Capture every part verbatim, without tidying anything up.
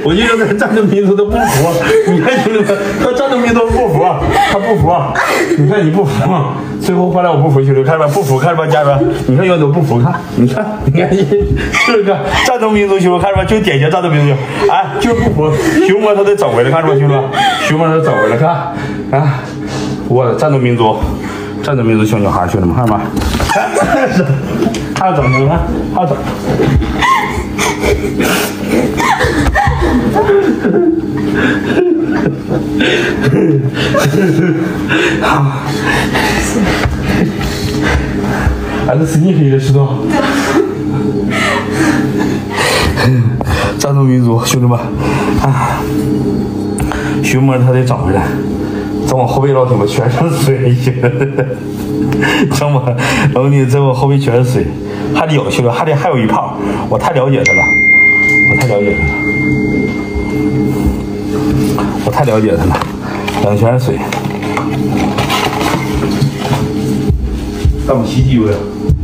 我就说这战斗民族都不服，你看兄弟们，他战斗民族不服，他不服，你看你不服，最后后来我不服，兄弟看着吧，不服看着吧，家人们，你看有都不服，看，你看，你看，是个战斗民族兄弟看着吧，就典型战斗民族，哎，就是不服，熊猫他得走回来，看着吧，兄弟们，熊猫他走回来，看，啊，我的战斗民族，战斗民族小女孩，兄弟们看着吧，还要整呢，看，还要整。俺这是你黑的石头。战斗民族，兄弟们，啊，熊猫他得找回来，整我后背老铁们全是水，整我老铁整我后背全是水，还得有兄弟，还得还有一胖，我太了解他了。我太了解他了，我太了解他了，两全是水。干我洗机油呀？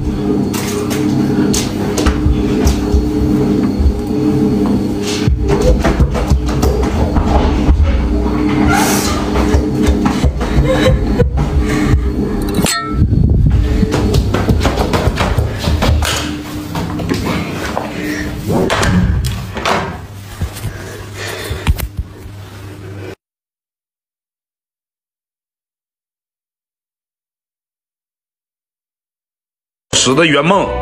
时的圆梦。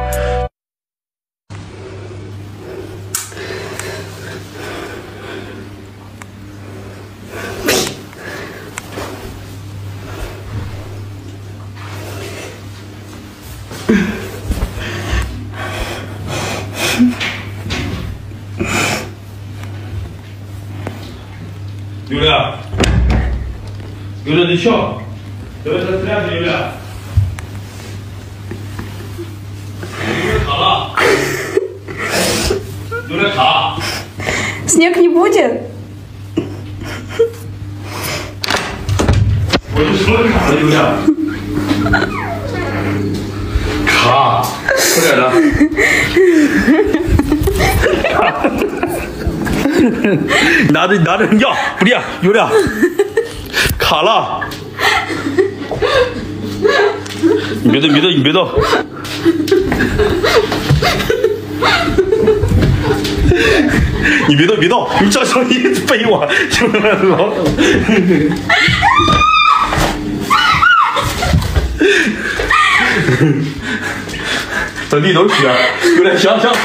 刘亮，刘亮，你笑，刘亮，这样子，刘亮。卡了，有点卡。 Снег не будет? 我就说卡了，有点卡，快点的。拿着拿着你要不对，有点卡了。你别动，你别动，你别动。你别动，别动！你这声音背我，就是老等。整地都是血，有点香香。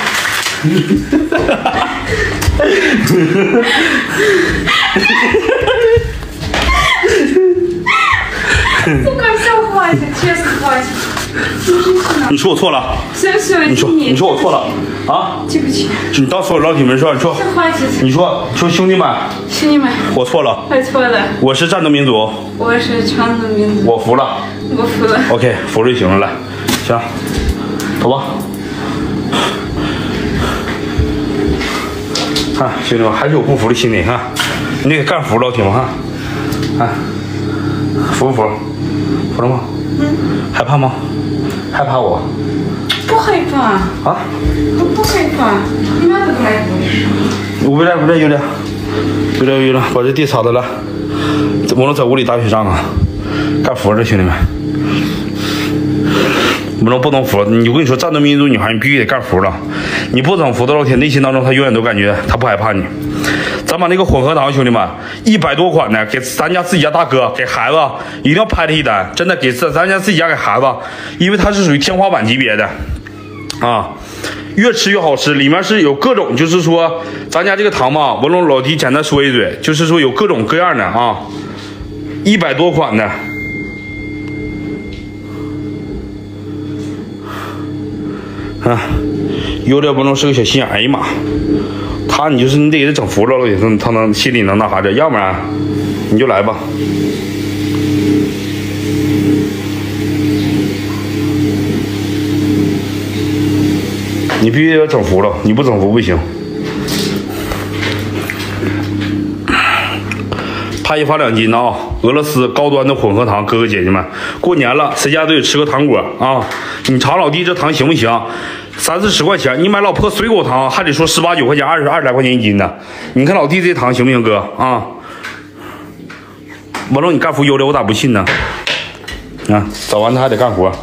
Сука, все хватит, честно хватит. 你说我错了。 все все 你说你说我错了啊？ 对不起。 你当所有老铁们说，你说。你说说兄弟们。 兄弟们。 我错了。 我错了。 我是战斗民族。 我是战斗民族。 我服了。 我服了。 OK， 服就行了，来，行，走吧。看兄弟们，还是有不服的心理，看，你得干服，老铁们，看，看，服不服？服了吗？嗯。害怕吗？害怕我？ 不害怕。 啊？ 我不害怕，你妈都不害怕。 我不来，不来，有点，有点，有点，把这地擦的了。我能在屋里打雪仗啊？干服了，兄弟们。不能不能服，你我跟你说，战斗民族女孩，你必须得干服了。你不整服的老铁，内心当中他永远都感觉他不害怕你。咱把那个混合糖，兄弟们，一百多款的，给咱家自己家大哥，给孩子一定要拍他一单，真的给咱咱家自己家给孩子，因为它是属于天花板级别的啊，越吃越好吃，里面是有各种，就是说咱家这个糖嘛，文龙老弟简单说一嘴，就是说有各种各样的啊，一百多款的。啊，有点不能是个小心眼，哎呀妈，他你就是你得给他整服了，也是他能心里能那啥点，要不然你就来吧。你必须得整服了，你不整服不行。拍一发两斤啊！俄罗斯高端的混合糖，哥哥姐姐们，过年了，谁家都得吃个糖果啊！你尝老弟这糖行不行？ 三四十块钱，你买老婆水果糖还得说十八九块钱，二十二十来块钱一斤呢。你看老弟这糖行不行，哥啊？完了你干活优了，我咋不信呢？啊，找完他还得干活。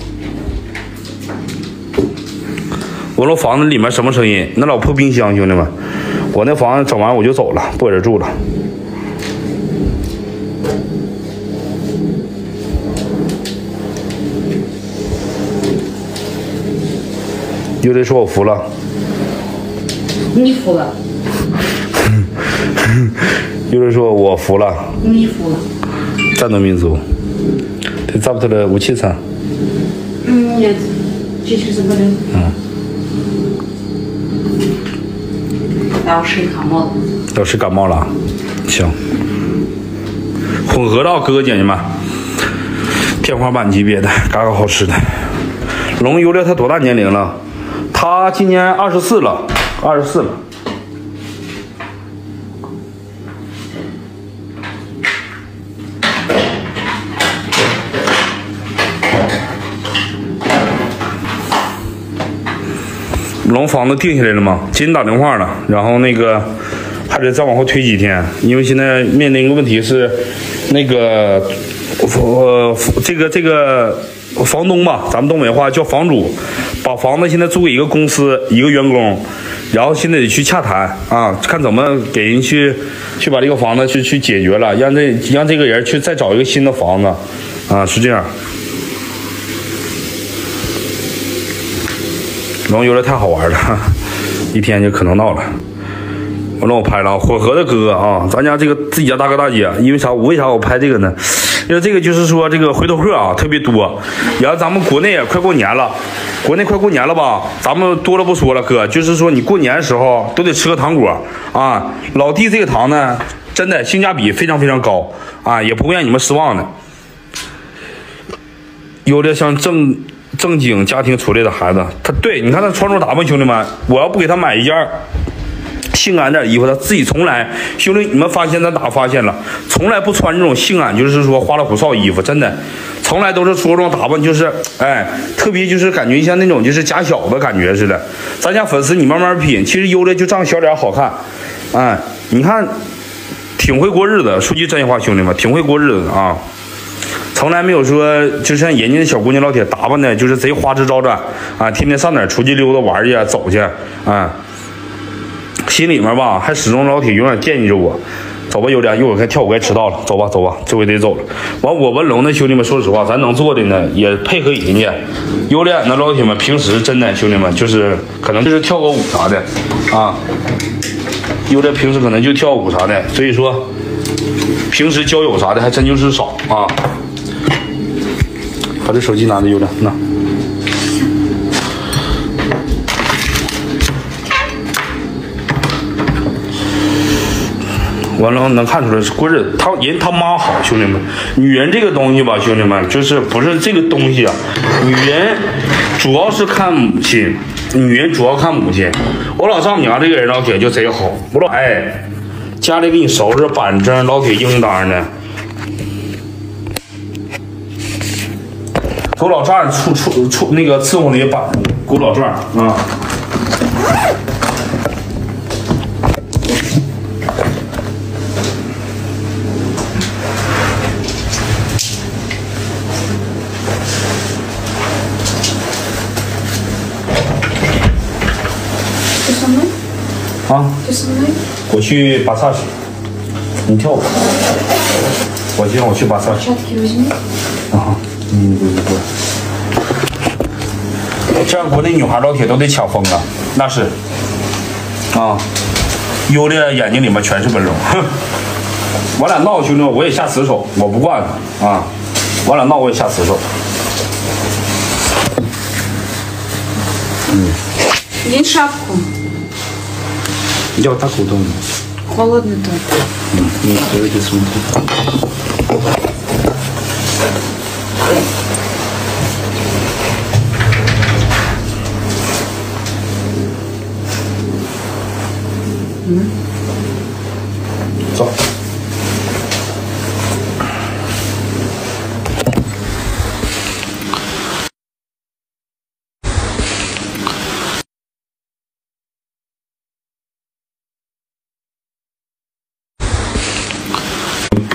我那房子里面什么声音？那老破冰箱，兄弟们，我那房子整完我就走了，不搁这住了。有人说我服了， 你服了， 有人说我服了， 你服了。 战斗民族，这咋不得了武器餐？ 嗯，也这就是不能。 嗯。 老师感冒了。 老师感冒了，行。混合道，哥哥姐姐们，天花板级别的，嘎嘎好吃的。龙油料他多大年龄了？他今年二十四了，二十四了。龙房子定下来了吗？今天打电话了，然后那个还得再往后推几天，因为现在面临一个问题是，那个呃这个这个房东吧，咱们东北话叫房主，把房子现在租给一个公司一个员工，然后现在得去洽谈啊，看怎么给人去去把这个房子去去解决了，让这让这个人去再找一个新的房子啊，是这样。龙游的太好玩了，一天就可能到了。完了，我拍了混合的哥哥啊，咱家这个自己家大哥大姐，因为啥？我为啥我拍这个呢？因为这个就是说这个回头客啊特别多，然后咱们国内也快过年了，国内快过年了吧？咱们多了不说了，哥，就是说你过年的时候都得吃个糖果啊。老弟这个糖呢，真的性价比非常非常高啊，也不会让你们失望的。有点像正。正经家庭出来的孩子，他对你看他穿着打扮，兄弟们，我要不给他买一件性感点衣服，他自己从来，兄弟你们发现咱哪发现了，从来不穿这种性感，就是说花里胡哨衣服，真的，从来都是着装打扮，就是哎，特别就是感觉像那种就是假小的感觉似的。咱家粉丝你慢慢品，其实优的就长小脸好看，哎，你看挺会过日子，说句真话，兄弟们，挺会过日子的啊。从来没有说，就像人家的小姑娘老铁打扮的，就是贼花枝招展啊，天天上哪儿出去溜达玩去啊，走去啊，心里面吧还始终老铁永远惦记着我。走吧，有点一会儿该跳舞该迟到了，走吧走吧，这回得走了。完我文龙的兄弟们，说实话，咱能做的呢也配合人家。有脸的老铁们，平时真的兄弟们就是可能就是跳个舞啥的啊，有点平时可能就跳舞啥的，所以说平时交友啥的还真就是少啊。把这手机拿着，有点那。完了能看出来是过日子，他人他妈好，兄弟们，女人这个东西吧，兄弟们，就是不是这个东西啊，女人主要是看母亲，女人主要看母亲。我老丈母娘这个人老铁就贼好，我老哎，家里给你收拾板正，老铁应当的。给我老丈人出出出那个伺候那些板，给我老丈人啊。 这什么？ 啊？ 这什么？ 我去巴萨去，你跳舞。我今天我去巴萨去。啊。嗯，对对对，这样国内女孩老铁都得抢疯了，那是啊，优的眼睛里面全是纹龙，我俩闹兄弟，我也下死手，我不惯他啊，我俩闹我也下死手。嗯。 Одень шапку. Я вот так удобно. Холодно тут. Не стоит и смотри.走。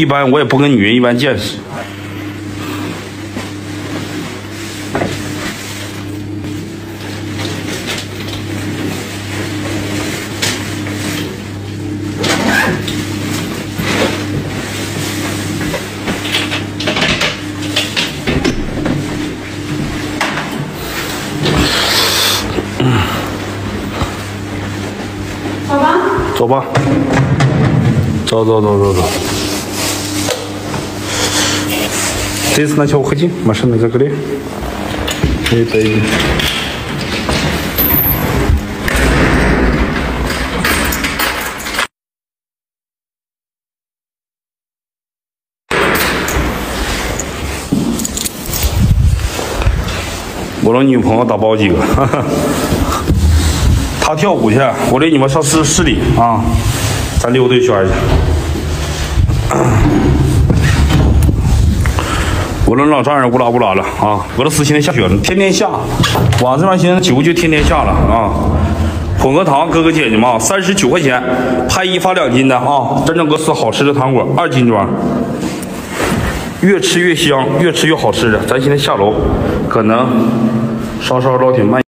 一般我也不跟女人一般见识。 走吧。 走吧。走走走走走。Здесь сначала уходи, машина закрой. Это иди.我让女朋友打包几个，哈哈。她跳舞去，我领你们上市市里啊，咱溜达一圈去。我这老丈人乌拉乌拉了啊！俄罗斯现在下雪了，天天下。网上现在酒就天天下了啊！混合糖，哥哥姐姐们啊，三十九块钱，拍一发两斤的啊！真正俄罗斯好吃的糖果，二斤装，越吃越香，越吃越好吃的。咱现在下楼，可能稍稍老铁慢。